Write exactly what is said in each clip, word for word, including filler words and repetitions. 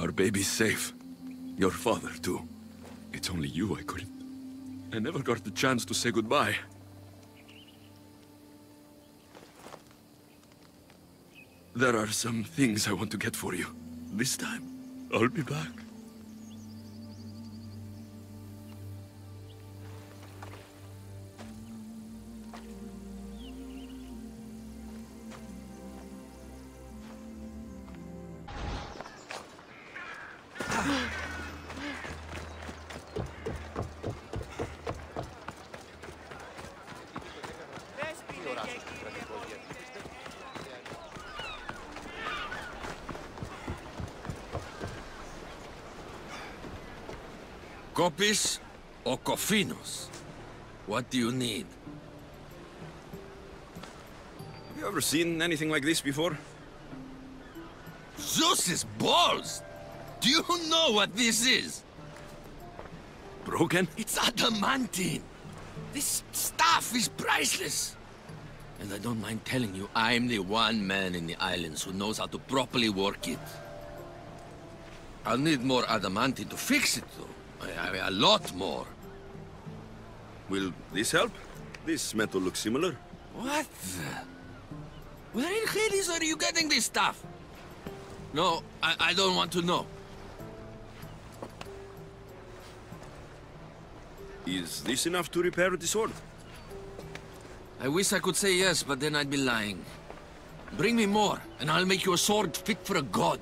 Our baby's safe. Your father, too. It's only you I couldn't. I never got the chance to say goodbye. There are some things I want to get for you. This time, I'll be back. Copies or cofinos? What do you need? Have you ever seen anything like this before? Zeus's balls! Do you know what this is? Broken? It's adamantine! This stuff is priceless! And I don't mind telling you, I'm the one man in the islands who knows how to properly work it. I'll need more adamantine to fix it, though. I mean, a lot more. Will this help? This metal looks similar. What the? Where in Hades are you getting this stuff? No, I, I don't want to know. Is this enough to repair the sword? I wish I could say yes, but then I'd be lying. Bring me more, and I'll make you a sword fit for a god.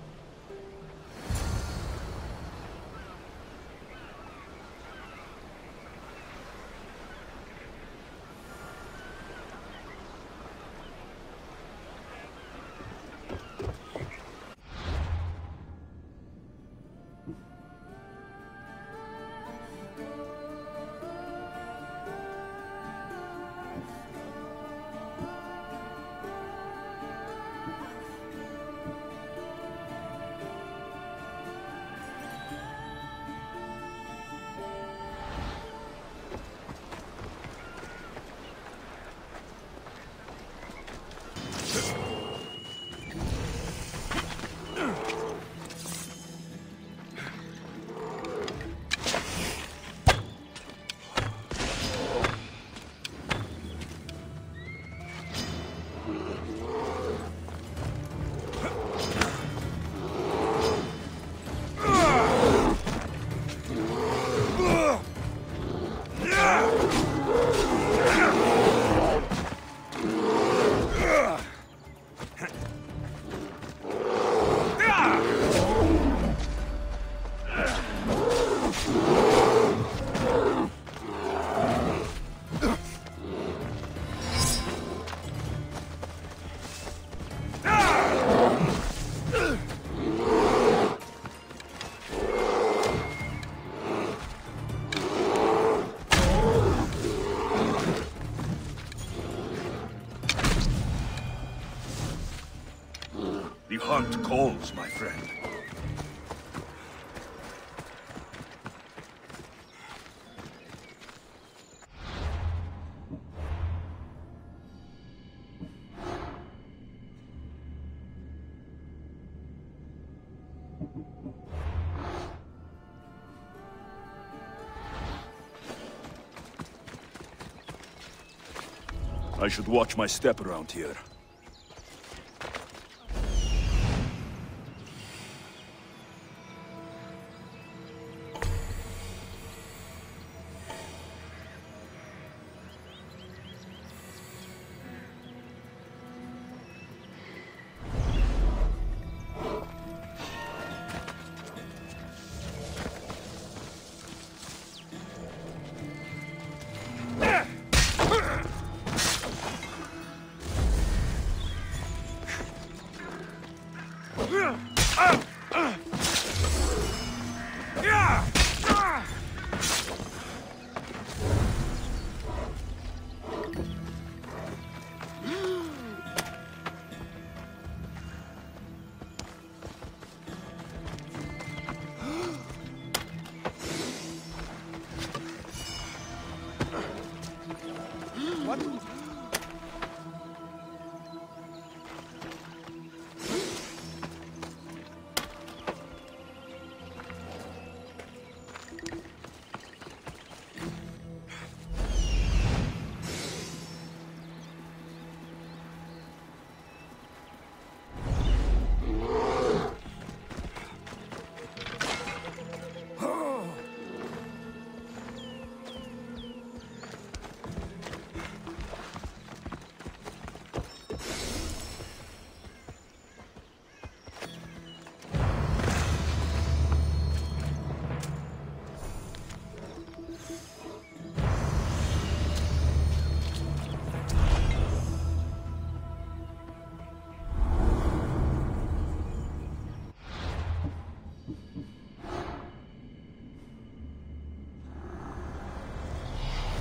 The hunt calls, my friend. I should watch my step around here.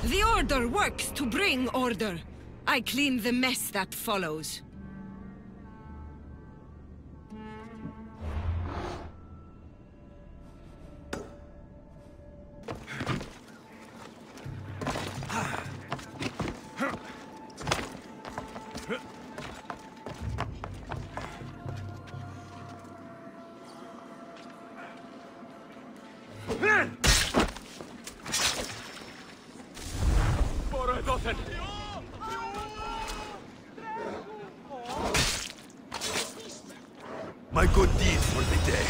The Order works to bring order. I clean the mess that follows. My good deed for the day.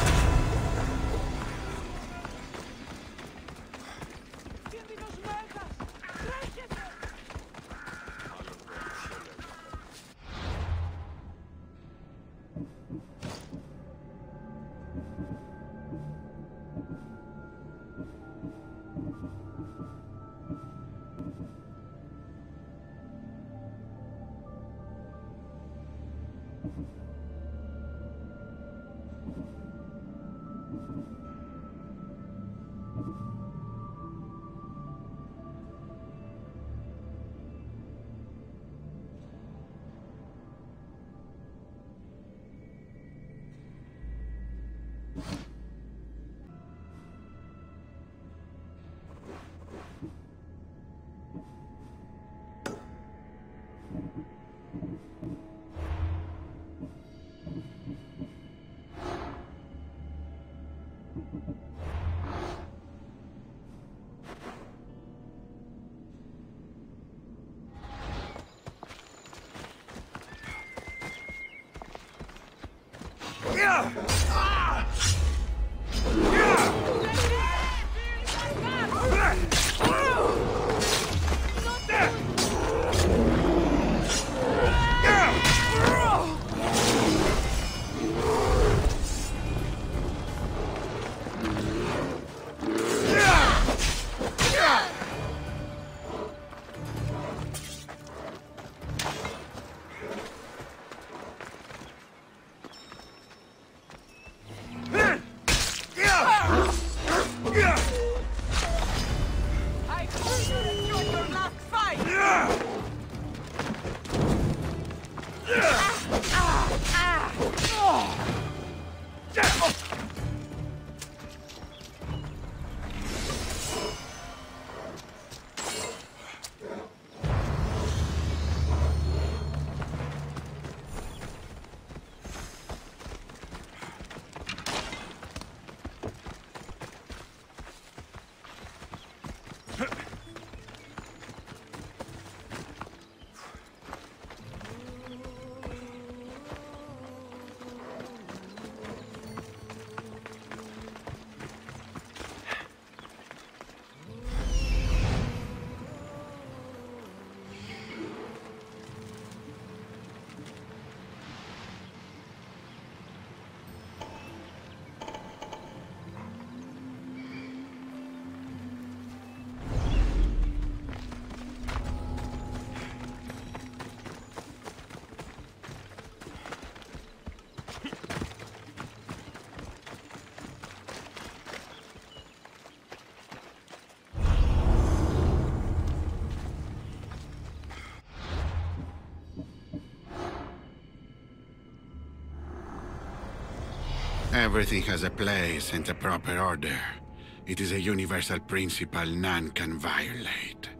Everything has a place and a proper order. It is a universal principle none can violate.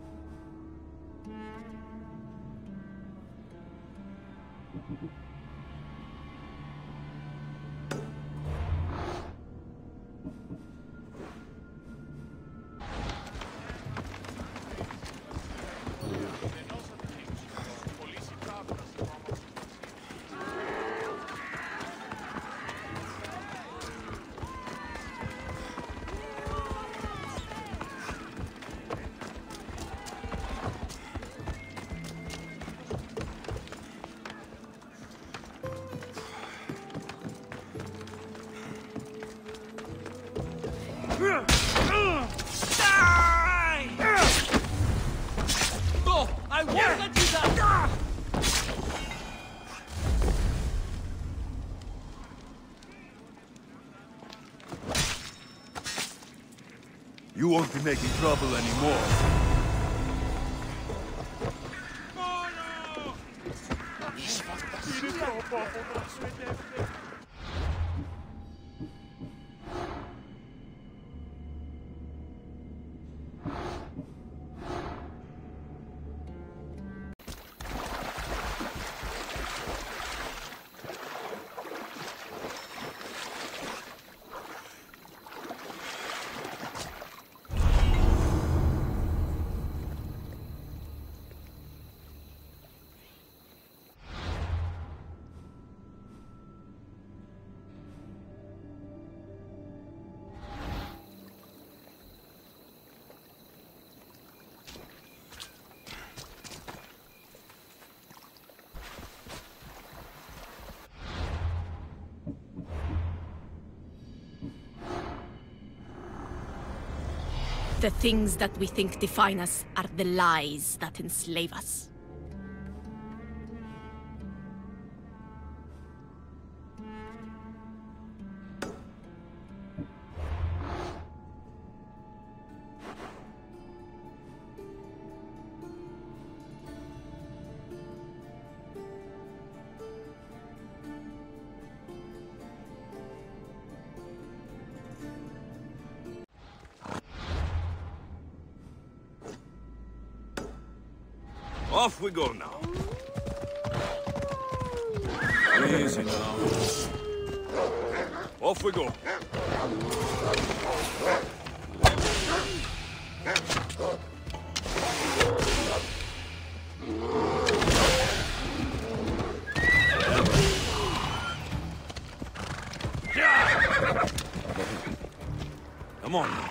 You won't be making trouble anymore. The things that we think define us are the lies that enslave us. Off we go now. Easy now. Off we go. Come on now.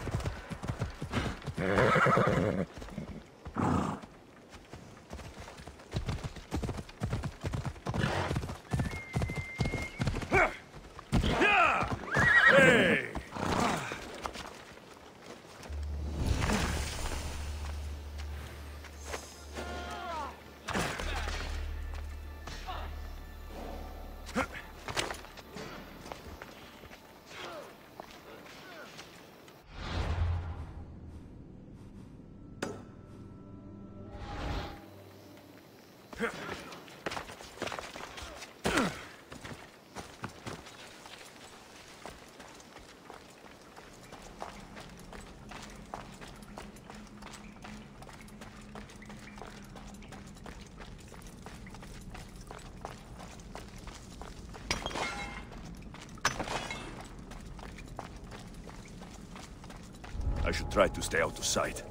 I should try to stay out of sight.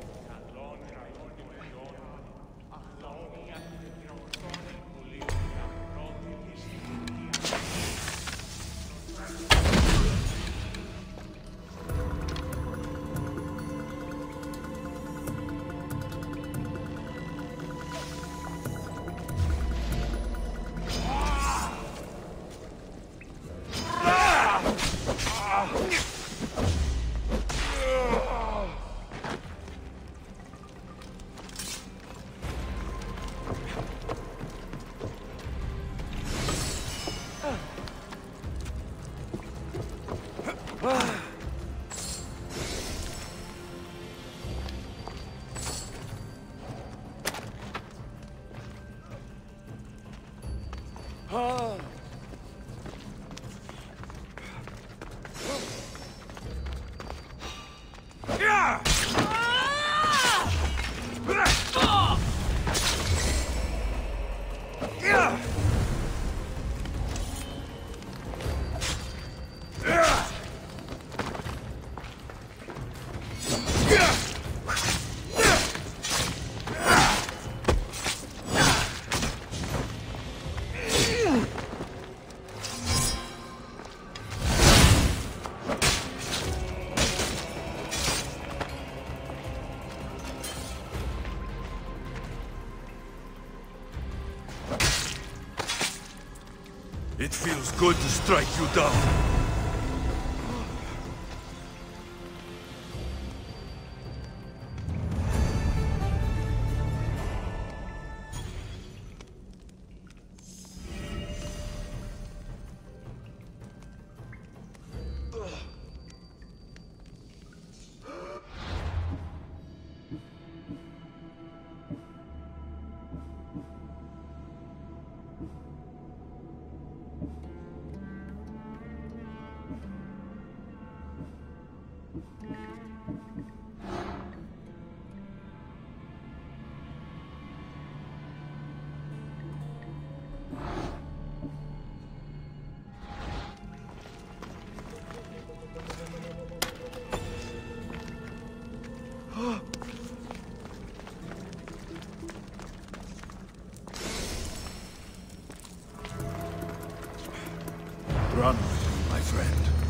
It feels good to strike you down. You run, my friend.